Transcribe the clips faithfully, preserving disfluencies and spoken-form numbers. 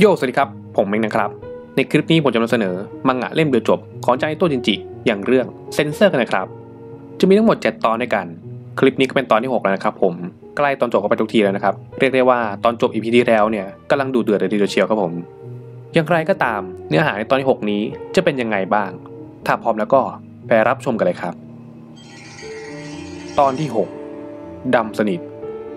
โย่สวัสดีครับผมเองนะครับในคลิปนี้ผมจะนำเสนอมังงะเล่มเดียวจบของจานิโตะจินจิอย่างเรื่องเซนเซอร์กันนะครับจะมีทั้งหมดเจ็ดตอนด้วยกันคลิปนี้ก็เป็นตอนที่หกแล้วนะครับผมใกล้ตอนจบกันไปทุกทีแล้วนะครับเรียกได้ว่าตอนจบ อี พี ที่แล้วเนี่ยกำลังดูเดือดเลยทีเดียวเชียวครับผมอย่างไรก็ตามเนื้อหาในตอนที่หกนี้จะเป็นยังไงบ้างถ้าพร้อมแล้วก็ไปรับชมกันเลยครับตอนที่หกดำสนิท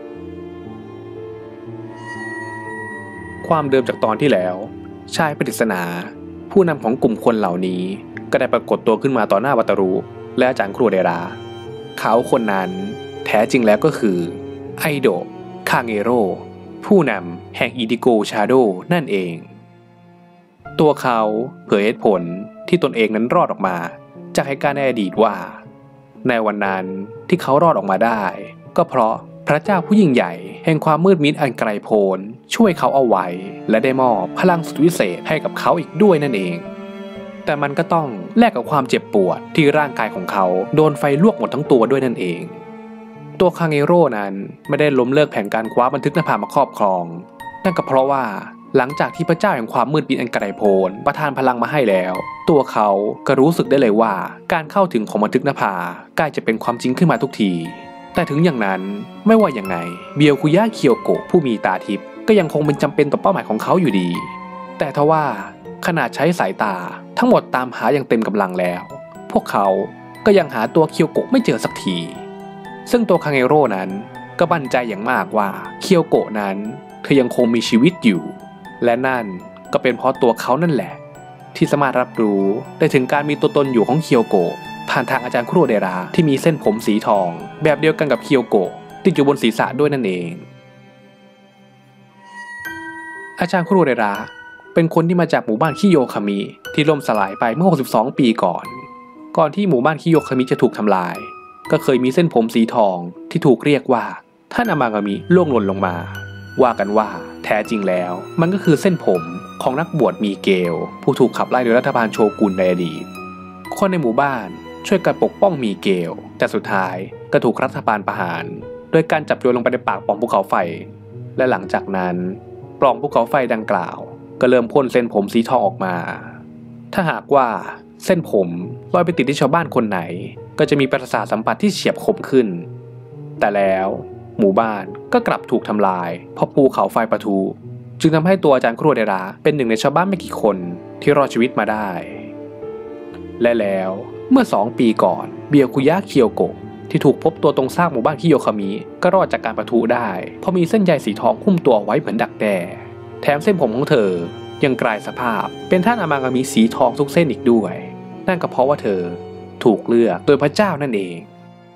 ความเดิมจากตอนที่แล้วชายปริศนาผู้นำของกลุ่มคนเหล่านี้ก็ได้ปรากฏตัวขึ้นมาต่อหน้าวัตรุและอาจารย์ครูเดราเขาคนนั้นแท้จริงแล้วก็คือไอโดะคางเอโร่ผู้นำแห่งอิดิโกชาโดนั่นเองตัวเขาเผยเหตุผลที่ตนเองนั้นรอดออกมาจากเหตุการณ์ในอดีตว่าในวันนั้นที่เขารอดออกมาได้ก็เพราะพระเจ้าผู้ยิ่งใหญ่แห่งความมืดมิดอันไกลโพ้นช่วยเขาเอาไว้และได้มอบพลังสุดวิเศษให้กับเขาอีกด้วยนั่นเองแต่มันก็ต้องแลกกับความเจ็บปวดที่ร่างกายของเขาโดนไฟลวกหมดทั้งตัวด้วยนั่นเองตัวคางเอโร่นั้นไม่ได้ล้มเลิกแผนการคว้าบันทึกนภามาครอบครองนั่นก็เพราะว่าหลังจากที่พระเจ้าแห่งความมืดมิดอันไกลโพ้นประทานพลังมาให้แล้วตัวเขาก็รู้สึกได้เลยว่าการเข้าถึงของบันทึกนภาใกล้จะเป็นความจริงขึ้นมาทุกทีแต่ถึงอย่างนั้นไม่ว่าอย่างไงเบียวคุยะเคียวโกะผู้มีตาทิพย์ก็ยังคงเป็นจำเป็นต่อเป้าหมายของเขาอยู่ดีแต่ทว่าขนาดใช้สายตาทั้งหมดตามหาอย่างเต็มกำลังแล้วพวกเขาก็ยังหาตัวเคียวโกะไม่เจอสักทีซึ่งตัวคางเอโร่นั้นก็บั่นใจอย่างมากว่าเคียวโกะนั้นเธอยังคงมีชีวิตอยู่และนั่นก็เป็นเพราะตัวเขานั่นแหละที่สามารถรับรู้ได้ถึงการมีตัวตนอยู่ของเคียวโกะผ่านทางอาจารย์คุโรเดระที่มีเส้นผมสีทองแบบเดียวกันกับเคียวโกะติดอยู่บนศีรษะด้วยนั่นเองอาจารย์คุโรเดระเป็นคนที่มาจากหมู่บ้านคิโยคามิที่ล่มสลายไปเมื่อหกสิบสองปีก่อนก่อนที่หมู่บ้านคิโยคามิจะถูกทำลายก็เคยมีเส้นผมสีทองที่ถูกเรียกว่าท่านอามากามิล่วงหล่นลงมาว่ากันว่าแท้จริงแล้วมันก็คือเส้นผมของนักบวชมีเกลผู้ถูกขับไล่โดยรัฐบาลโชกุนในอดีตคนในหมู่บ้านช่วยกันปกป้องมีเกลแต่สุดท้ายก็ถูกรัฐบาลประหารโดยการจับโยนลงไปในปากปล่องภูเขาไฟและหลังจากนั้นปล่องภูเขาไฟดังกล่าวก็เริ่มพ่นเส้นผมสีทองออกมาถ้าหากว่าเส้นผมลอยไปติดที่ชาวบ้านคนไหนก็จะมีประสาทสัมผัสที่เฉียบคมขึ้นแต่แล้วหมู่บ้านก็กลับถูกทำลายเพราะภูเขาไฟปะทุจึงทำให้ตัวอาจารย์คุโรเดระเป็นหนึ่งในชาวบ้านไม่กี่คนที่รอดชีวิตมาได้และแล้วเมื่อสองปีก่อนเบียวคุยะเคียวโกะที่ถูกพบตัวตรงซากหมู่บ้านคิโยคามิก็รอดจากการปะทุได้เพราะมีเส้นใยสีทองหุ้มตัวไว้เหมือนดักแด้แถมเส้นผมของเธอยังกลายสภาพเป็นท่านอามากามิสีทองทุกเส้นอีกด้วยนั่นก็เพราะว่าเธอถูกเลือกโดยพระเจ้านั่นเอง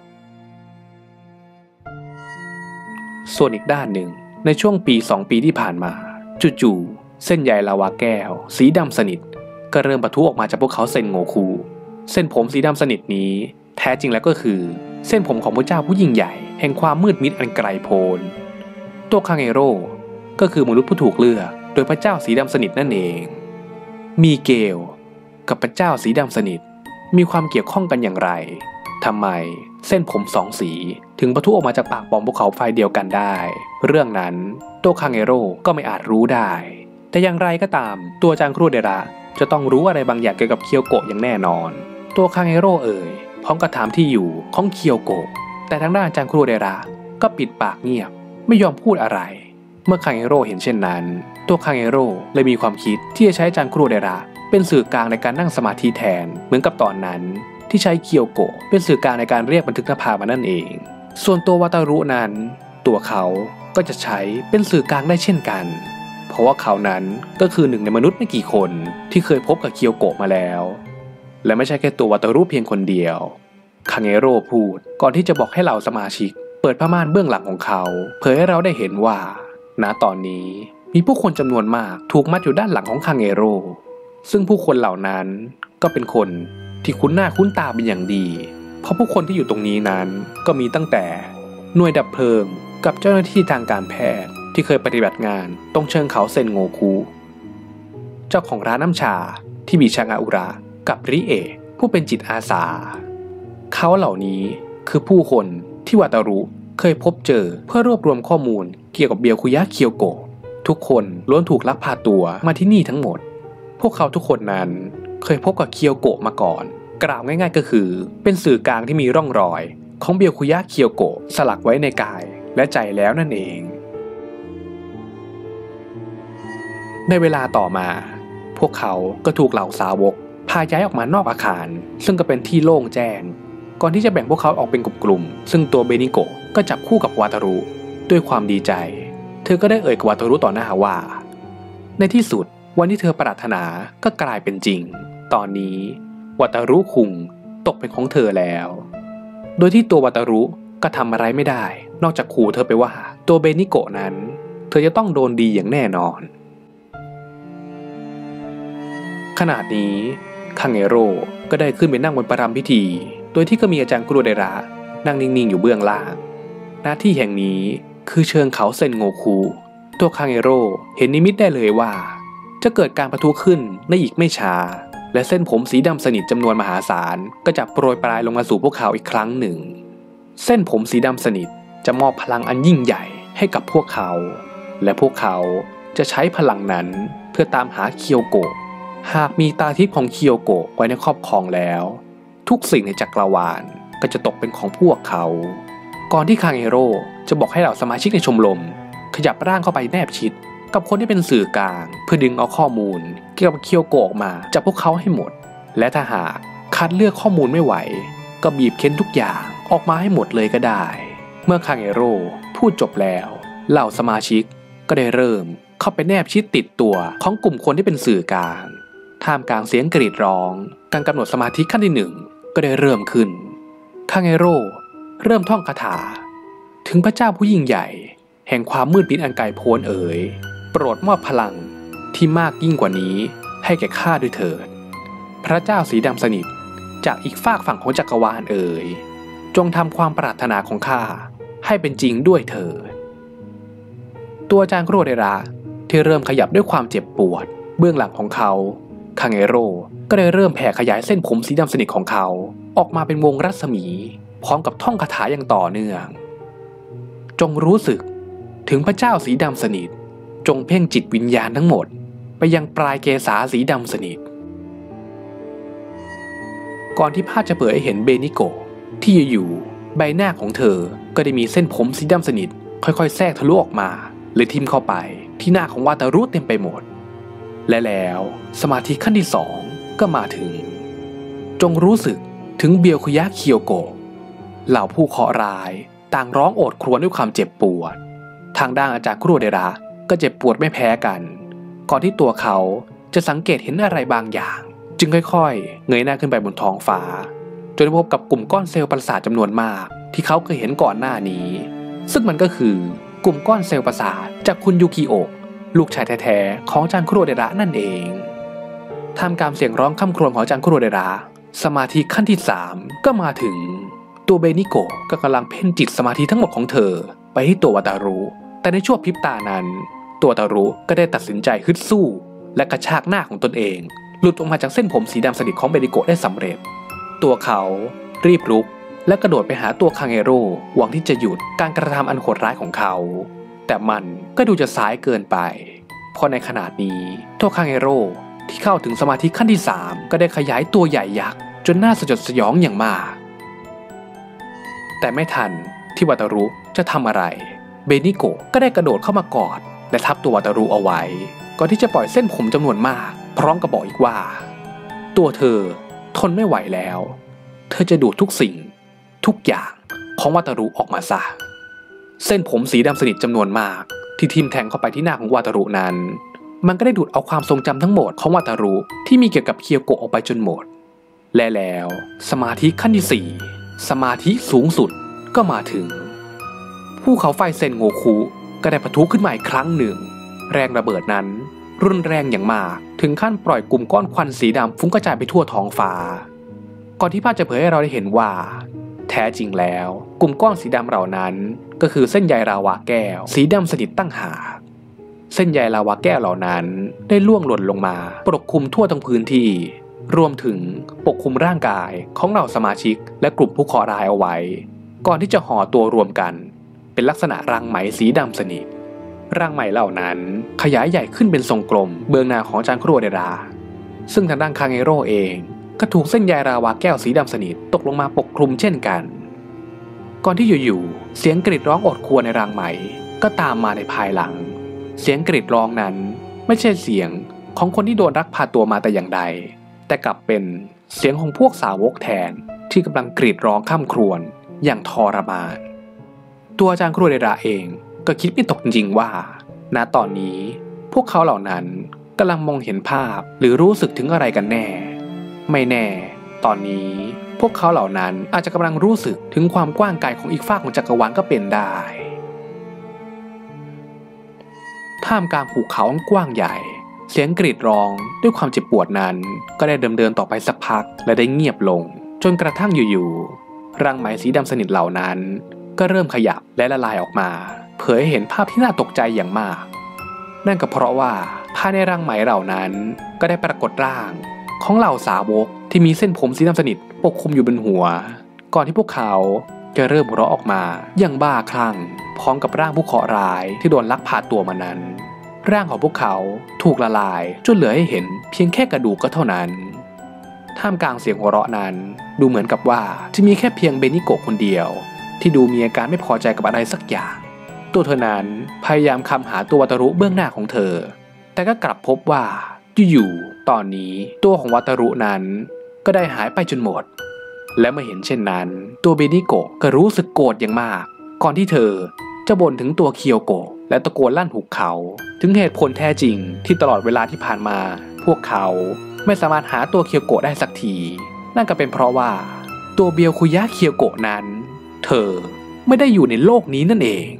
ส่วนอีกด้านหนึ่งในช่วงปีสองปีที่ผ่านมาจู่ๆเส้นใยลาวาแก้วสีดำสนิทก็เริ่มปะทุออกมาจากพวกเขาเซนโงคุเส้นผมสีดำสนิทนี้แท้จริงแล้วก็คือเส้นผมของพระเจ้าผู้ยิ่งใหญ่แห่งความมืดมิดอันไกลโพ้นตัวคางเอโร่ก็คือมนุษย์ผู้ถูกเลือกโดยพระเจ้าสีดำสนิทนั่นเองมีเกลกับพระเจ้าสีดำสนิทมีความเกี่ยวข้องกันอย่างไรทำไมเส้นผมสองสีถึงปะทุออกมาจากปากปล่องภูเขาไฟเดียวกันได้เรื่องนั้นตัวคางเอโร่ก็ไม่อาจรู้ได้แต่อย่างไรก็ตามตัวอาจารย์คุโรเดระจะต้องรู้อะไรบางอย่างเกี่ยวกับเคียวโกะอย่างแน่นอนตัวคางเอโร่เอ่ยพร้อมกับถามที่อยู่ของเคียวโกะแต่ทางด้านอาจารย์คุโรเดระก็ปิดปากเงียบไม่ยอมพูดอะไรเมื่อคางเอโร่เห็นเช่นนั้นตัวคางเอโร่เลยมีความคิดที่จะใช้อาจารย์คุโรเดระเป็นสื่อกลางในการนั่งสมาธิแทนเหมือนกับตอนนั้นที่ใช้เคียวโกะเป็นสื่อกลางในการเรียกบันทึกนภามานั่นเองส่วนตัววัตารุนั้นตัวเขาก็จะใช้เป็นสื่อกลางได้เช่นกันเพราะว่าเขานั้นก็คือหนึ่งในมนุษย์ไม่กี่คนที่เคยพบกับเคียวโกะมาแล้วและไม่ใช่แค่ตัววัตารุเพียงคนเดียวคางเอโร่พูดก่อนที่จะบอกให้เหล่าสมาชิกเปิดผ้าม่านเบื้องหลังของเขาเผยให้เราได้เห็นว่าณตอนนี้มีผู้คนจำนวนมากถูกมัดอยู่ด้านหลังของคางเอโร่ซึ่งผู้คนเหล่านั้นก็เป็นคนที่คุ้นหน้าคุ้นตาเป็นอย่างดีเพราะผู้คนที่อยู่ตรงนี้นั้นก็มีตั้งแต่หน่วยดับเพลิงกับเจ้าหน้าที่ทางการแพทย์ที่เคยปฏิบัติงานตรงเชิงเขาเซนโงคุเจ้าของร้านน้ำชาที่มีชางาอุระกับริเอะผู้เป็นจิตอาสาเขาเหล่านี้คือผู้คนที่วาตารุเคยพบเจอเพื่อรวบรวมข้อมูลเกี่ยวกับเบียวคุยะเคียวโกะทุกคนล้วนถูกลักพาตัวมาที่นี่ทั้งหมดพวกเขาทุกคนนั้นเคยพบกับเคียวโกะมาก่อนกล่าวง่ายๆก็คือเป็นสื่อกลางที่มีร่องรอยของเบียวคุยะเคียวโกะสลักไว้ในกายและใจแล้วนั่นเองในเวลาต่อมาพวกเขาก็ถูกเหล่าสาวกพาย้ายออกมานอกอาคารซึ่งก็เป็นที่โล่งแจ้งก่อนที่จะแบ่งพวกเขาออกเป็นกลุ่มๆซึ่งตัวเบนิโกะก็จับคู่กับวาตารุด้วยความดีใจเธอก็ได้เอ่ยกับวาตารุต่อหน้าว่าในที่สุดวันที่เธอปรารถนาก็กลายเป็นจริงตอนนี้วาตารุคุงตกเป็นของเธอแล้วโดยที่ตัววาตารุก็ทำอะไรไม่ได้นอกจากขู่เธอไปว่าตัวเบนิโกะนั้นเธอจะต้องโดนดีอย่างแน่นอนขณะนี้คังเอโร่ก็ได้ขึ้นไปนั่งบนประรำพิธีโดยที่ก็มีอาจารย์คุโรเดระนั่งนิ่งๆอยู่เบื้องล่างหน้าที่แห่งนี้คือเชิงเขาเซนโงคุตัวคังเอโร่เห็นนิมิตได้เลยว่าจะเกิดการปะทุขึ้นในอีกไม่ช้าและเส้นผมสีดำสนิทจำนวนมหาศาลก็จะโปรยปลายลงมาสู่พวกเขาอีกครั้งหนึ่งเส้นผมสีดำสนิทจะมอบพลังอันยิ่งใหญ่ให้กับพวกเขาและพวกเขาจะใช้พลังนั้นเพื่อตามหาเคียวโกะหากมีตาทิพย์ของเคียวโกะไว้ในครอบครองแล้วทุกสิ่งในจักรวาลก็จะตกเป็นของพวกเขาก่อนที่คังเอโร่จะบอกให้เหล่าสมาชิกในชมรมขยับร่างเข้าไปแนบชิดกับคนที่เป็นสื่อกลางเพื่อดึงเอาข้อมูลเกี่ยวกับเคียวโกะออกมาจากพวกเขาให้หมดและถ้าหากคัดเลือกข้อมูลไม่ไหวก็บีบเค้นทุกอย่างออกมาให้หมดเลยก็ได้เมื่อคังเอโร่พูดจบแล้วเหล่าสมาชิกก็ได้เริ่มเข้าไปแนบชิดติดตัวของกลุ่มคนที่เป็นสื่อกลางท่ามกลางเสียงกรีดร้องการกำหนดสมาธิขั้นที่หนึ่งก็ได้เริ่มขึ้นคังเอโร่เริ่มท่องคาถาถึงพระเจ้าผู้ยิ่งใหญ่แห่งความมืดมิดอันไกลโพ้นเอ๋ยโปรดมอบพลังที่มากยิ่งกว่านี้ให้แก่ข้าด้วยเถิดพระเจ้าสีดำสนิทจากอีกฝากฝั่งของจักรวาลเอ๋ยจงทำความปรารถนาของข้าให้เป็นจริงด้วยเถิดตัวอาจารย์คุโรเดระที่เริ่มขยับด้วยความเจ็บปวดเบื้องหลังของเขาคังเอโร่ก็ได้เริ่มแผ่ขยายเส้นผมสีดำสนิทของเขาออกมาเป็นวงรัศมีพร้อมกับท่องคาถาอย่างต่อเนื่องจงรู้สึกถึงพระเจ้าสีดำสนิทจงเพ่งจิตวิญญาณทั้งหมดไปยังปลายเกศาสีดำสนิทก่อนที่ภาพจะเผยให้เห็นเบนิโกะที่อยู่ๆใบหน้าของเธอก็ได้มีเส้นผมสีดำสนิทค่อยๆแทรกทะลุออกมาเลยทิ่มเข้าไปที่หน้าของวาตารุเต็มไปหมดและแล้วสมาธิขั้นที่สองก็มาถึงจงรู้สึกถึงเบียวคุยะเคียวโกะเหล่าผู้เคราะห์ร้ายต่างร้องโอดครวญด้วยความเจ็บปวดทางด้านอาจารย์คุโรเดระก็เจ็บปวดไม่แพ้กันก่อนที่ตัวเขาจะสังเกตเห็นอะไรบางอย่างจึงค่อยๆเงยหน้าขึ้นไปบนท้องฟ้าจนได้พบกับกลุ่มก้อนเซลล์ประสาทจำนวนมากที่เขาเคยเห็นก่อนหน้านี้ซึ่งมันก็คือกลุ่มก้อนเซลล์ประสาทจากคุณยูกิโอะลูกชายแท้ๆของอาจารย์คุโรเดระนั่นเองท่ามกลางเสียงร้องค่ำครวญของอาจารย์คุโรเดระสมาธิขั้นที่สามก็มาถึงตัวเบนิโกะก็กำลังเพ่งจิตสมาธิทั้งหมดของเธอไปที่ตัววาตารุแต่ในช่วงพริบตานั้นตัววาตารุก็ได้ตัดสินใจฮึดสู้และกระชากหน้าของตนเองหลุดออกมาจากเส้นผมสีดำสนิทของเบนิโกะได้สำเร็จตัวเขารีบลุกและกระโดดไปหาตัวคังเอโร่หวังที่จะหยุดการกระทำอันโหดร้ายของเขาแต่มันก็ดูจะสายเกินไปเพราะในขณะนี้ตัวคังเอโร่ที่เข้าถึงสมาธิขั้นที่สามก็ได้ขยายตัวใหญ่ยักษ์จนน่าสยดสยองอย่างมากแต่ไม่ทันที่วาตารุจะทำอะไรเบนิโกะก็ได้กระโดดเข้ามากอดและทับตัววาตารุเอาไว้ก่อนที่จะปล่อยเส้นผมจำนวนมากพร้อมกับบอกอีกว่าตัวเธอทนไม่ไหวแล้วเธอจะดูดทุกสิ่งทุกอย่างของวาตารุออกมาซะเส้นผมสีดำสนิทจำนวนมากที่ทิ่มแทงเข้าไปที่หน้าของวาตารุนั้นมันก็ได้ดูดเอาความทรงจำทั้งหมดของวาตารุที่มีเกี่ยวกับเคียวโกะออกไปจนหมดและแล้วสมาธิขั้นที่สี่สมาธิสูงสุดก็มาถึงภูเขาไฟเซนโงคุก็ได้ปะทุขึ้นมาอีกครั้งหนึ่งแรงระเบิดนั้นรุนแรงอย่างมากถึงขั้นปล่อยกลุ่มก้อนควันสีดำฟุ้งกระจายไปทั่วท้องฟ้าก่อนที่ภาพจะเผยให้เราได้เห็นว่าแท้จริงแล้วกลุ่มก้อนสีดำเหล่านั้นก็คือเส้นใยลาวาแก้วสีดำสนิทตั้งหากเส้นใยลาวาแก้วเหล่านั้นได้ล่วงหล่นลงมาปกคลุมทั่วทั้งพื้นที่รวมถึงปกคลุมร่างกายของเหล่าสมาชิกและกลุ่มผู้เคราะห์ร้ายเอาไว้ก่อนที่จะห่อตัวรวมกันเป็นลักษณะรังไหมสีดำสนิทร่างใหม่เหล่านั้นขยายใหญ่ขึ้นเป็นทรงกลมเบื้องหน้าของจานครัวเดราซึ่งทางด้านคางเอโร่เองก็ถูกเส้นใยราวาแก้วสีดำสนิทตกลงมาปกคลุมเช่นกันก่อนที่อยู่ๆเสียงกรีดร้องอดครวญในรังไหมก็ตามมาในภายหลังเสียงกรีดร้องนั้นไม่ใช่เสียงของคนที่โดนลักพาตัวมาแต่อย่างใดแต่กลับเป็นเสียงของพวกสาวกแทนที่กำลังกรีดร้องข้ามครวญอย่างทรมานตัวอาจารย์ครัวเดราเองก็คิดไม่ตกจริงๆว่าณตอนนี้พวกเขาเหล่านั้นกำลังมองเห็นภาพหรือรู้สึกถึงอะไรกันแน่ไม่แน่ตอนนี้พวกเขาเหล่านั้นอาจจะกำลังรู้สึกถึงความกว้างไกลของอีกฝากของจักรวาลก็เป็นได้ท่ามกลางภูเขากว้างใหญ่เสียงกรีดร้องด้วยความเจ็บปวดนั้นก็ได้ดำเนินต่อไปสักพักและได้เงียบลงจนกระทั่งอยู่ๆรังไหมสีดำสนิทเหล่านั้นก็เริ่มขยับและละลายออกมาเผยให้เห็นภาพที่น่าตกใจอย่างมากนั่นก็เพราะว่าภายในรังไหมเหล่านั้นก็ได้ปรากฏร่างของเหล่าสาวกที่มีเส้นผมสีดำสนิทปกคลุมอยู่บนหัวก่อนที่พวกเขาจะเริ่มหัวเราะออกมาอย่างบ้าคลั่งพร้อมกับร่างผู้เคราะห์ร้ายที่โดนลักพาตัวมานั้นร่างของพวกเขาถูกละลายจนเหลือให้เห็นเพียงแค่กระดูกก็เท่านั้นท่ามกลางเสียงหัวเราะนั้นดูเหมือนกับว่าจะมีแค่เพียงเบนิโกะคนเดียวที่ดูมีอาการไม่พอใจกับอะไรสักอย่างตัวเธอนั้นพยายามคำหาตัววัตรุเบื้องหน้าของเธอแต่ก็กลับพบว่าอยู่ๆตอนนี้ตัวของวัตรุนั้นก็ได้หายไปจนหมดและเมื่อเห็นเช่นนั้นตัวเบนิโกะก็รู้สึกโกรธอย่างมากก่อนที่เธอจะบ่นถึงตัวเคียวโกะและตะโกนลั่นหุบเขาถึงเหตุผลแท้จริงที่ตลอดเวลาที่ผ่านมาพวกเขาไม่สามารถหาตัวเคียวโกะได้สักทีนั่นก็เป็นเพราะว่าตัวเบียวคุยะเคียวโกะนั้นเธอไม่ได้อยู่ในโลกนี้นั่นเอง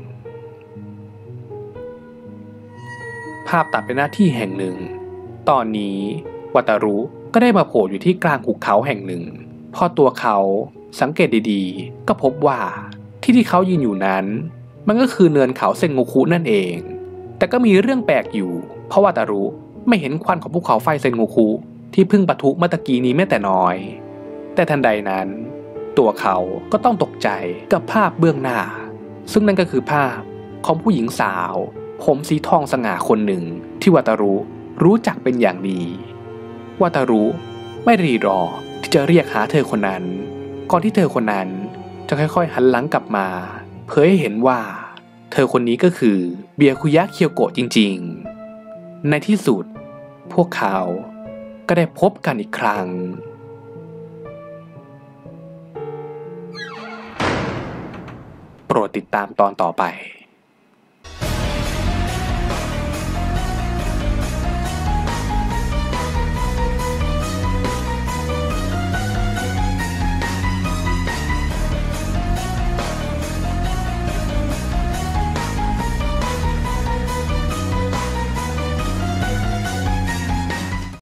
ภาพตัดไปหน้าที่แห่งหนึ่งตอนนี้วัตารุก็ได้มาโผล่อยู่ที่กลางหุบเขาแห่งหนึ่งพอตัวเขาสังเกตดีๆก็พบว่าที่ที่เขายืนอยู่นั้นมันก็คือเนินเขาเซ็งโงคุนั่นเองแต่ก็มีเรื่องแปลกอยู่เพราะวัตารุไม่เห็นควันของภูเขาไฟเซ็งโงคุที่เพิ่งปะทุเมื่อตะกี้นี้แม้แต่น้อยแต่ทันใดนั้นตัวเขาก็ต้องตกใจกับภาพเบื้องหน้าซึ่งนั่นก็คือภาพของผู้หญิงสาวผมสีทองสง่าคนหนึ่งที่วัตารุรู้จักเป็นอย่างดีวัตารุไม่รีรอที่จะเรียกหาเธอคนนั้นก่อนที่เธอคนนั้นจะค่อยๆหันหลังกลับมาเผยให้เห็นว่าเธอคนนี้ก็คือเบียคุยะเคียวโกะจริงๆในที่สุดพวกเขาก็ได้พบกันอีกครั้งโปรดติดตามตอนต่อไป